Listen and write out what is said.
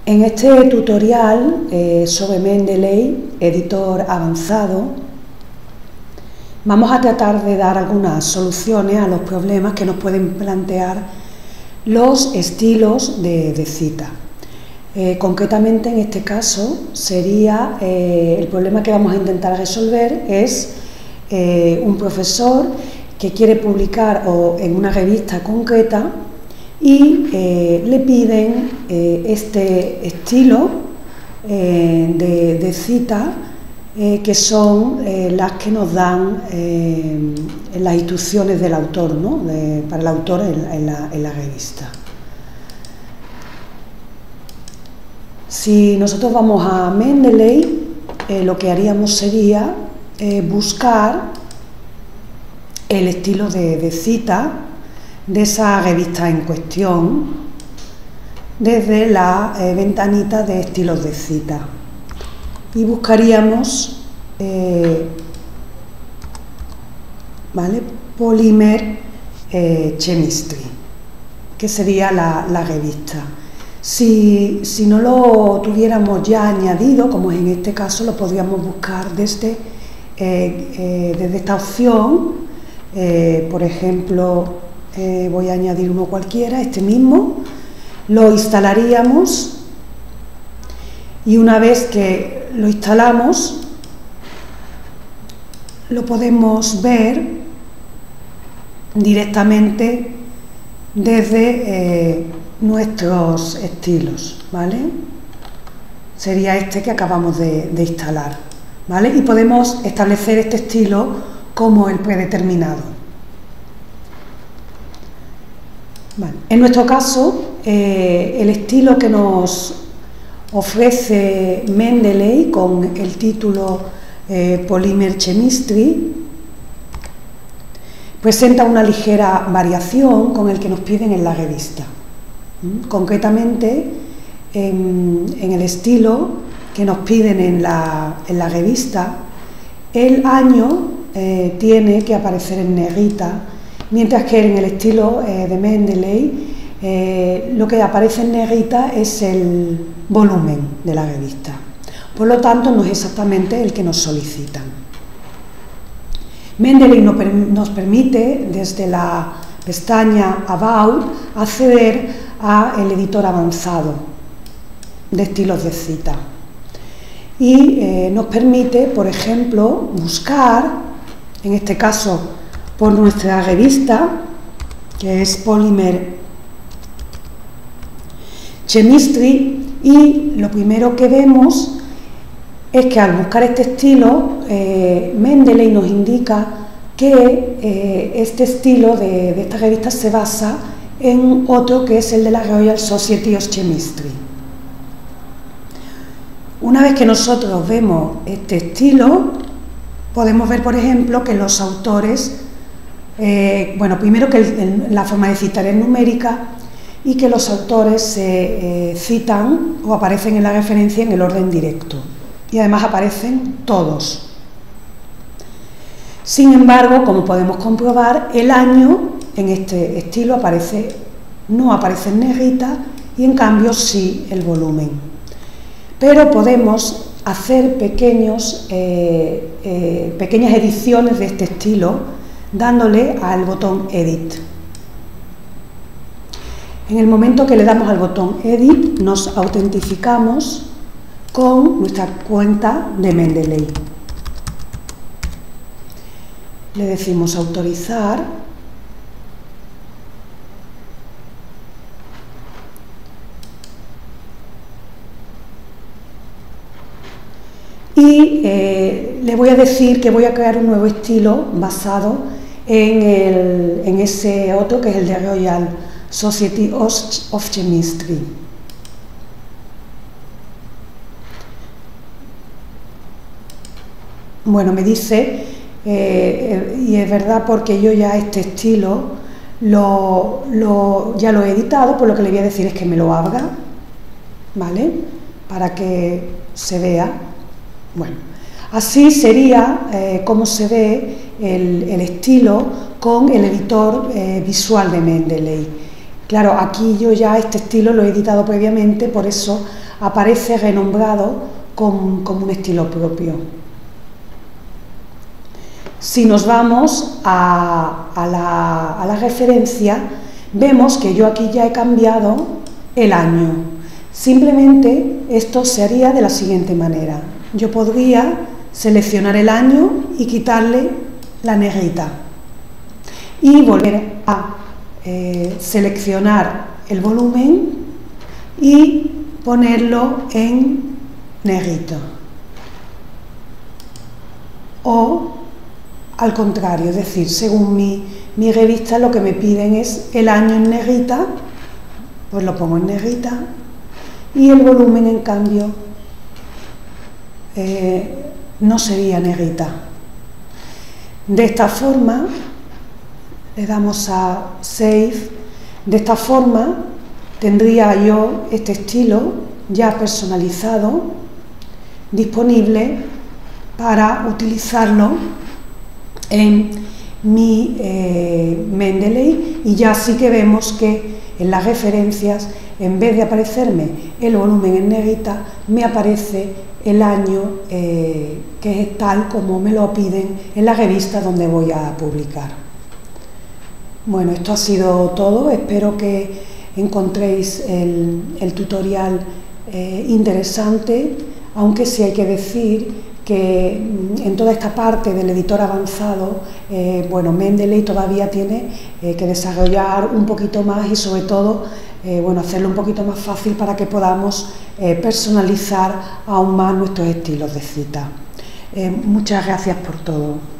En este tutorial sobre Mendeley, editor avanzado, vamos a tratar de dar algunas soluciones a los problemas que nos pueden plantear los estilos de cita. Concretamente en este caso sería el problema que vamos a intentar resolver es un profesor que quiere publicar en una revista concreta y le piden este estilo de cita que son las que nos dan las instrucciones del autor, ¿no? Para el autor en la revista. Si nosotros vamos a Mendeley, lo que haríamos sería buscar el estilo de cita de esa revista en cuestión desde la ventanita de estilos de cita y buscaríamos Polymer Chemistry, que sería la revista. Si no lo tuviéramos ya añadido, como es en este caso, lo podríamos buscar desde esta opción. Por ejemplo, voy a añadir uno cualquiera, este mismo, lo instalaríamos y una vez que lo instalamos lo podemos ver directamente desde nuestros estilos, ¿vale? Sería este que acabamos de instalar, ¿vale? Y podemos establecer este estilo como el predeterminado. Vale. En nuestro caso, el estilo que nos ofrece Mendeley con el título Polymer Chemistry presenta una ligera variación con el que nos piden en la revista. Concretamente, en el estilo que nos piden en la revista, el año tiene que aparecer en negrita, mientras que en el estilo de Mendeley lo que aparece en negrita es el volumen de la revista. Por lo tanto, no es exactamente el que nos solicitan. Mendeley nos permite, desde la pestaña About, acceder al editor avanzado de estilos de cita. Y nos permite, por ejemplo, buscar, en este caso, por nuestra revista, que es Polymer Chemistry, y lo primero que vemos es que al buscar este estilo, Mendeley nos indica que este estilo de esta revista se basa en otro que es el de la Royal Society of Chemistry. Una vez que nosotros vemos este estilo, podemos ver, por ejemplo, que los autores primero que la forma de citar es numérica y que los autores se citan o aparecen en la referencia en el orden directo y además aparecen todos. Sin embargo, como podemos comprobar, el año en este estilo no aparece en negrita y en cambio sí el volumen. Pero podemos hacer pequeñas ediciones de este estilo dándole al botón Edit. En el momento que le damos al botón Edit, nos autentificamos con nuestra cuenta de Mendeley. Le decimos autorizar y le voy a decir que voy a crear un nuevo estilo basado en ese otro que es el de Royal Society of Chemistry. Bueno, me dice, y es verdad porque yo ya este estilo ya lo he editado, por lo que le voy a decir es que me lo abra, ¿vale? Para que se vea. Bueno, así sería como se ve el estilo con el editor visual de Mendeley. Claro, aquí yo ya este estilo lo he editado previamente, por eso aparece renombrado como un estilo propio. Si nos vamos a la referencia, vemos que yo aquí ya he cambiado el año. Simplemente esto se haría de la siguiente manera. Yo podría seleccionar el año y quitarle la negrita y volver a seleccionar el volumen y ponerlo en negrito, o al contrario, es decir, según mi revista lo que me piden es el año en negrita, pues lo pongo en negrita, y el volumen en cambio no sería negrita. De esta forma le damos a Save. De esta forma tendría yo este estilo ya personalizado, disponible para utilizarlo en mi Mendeley, y ya sí que vemos que en las referencias, en vez de aparecerme el volumen en negrita, me aparece el año que es tal como me lo piden en la revista donde voy a publicar. Bueno, esto ha sido todo. Espero que encontréis el tutorial interesante, aunque sí hay que decir que en toda esta parte del editor avanzado, bueno, Mendeley todavía tiene que desarrollar un poquito más y sobre todo, bueno, hacerlo un poquito más fácil para que podamos personalizar aún más nuestros estilos de cita. Muchas gracias por todo.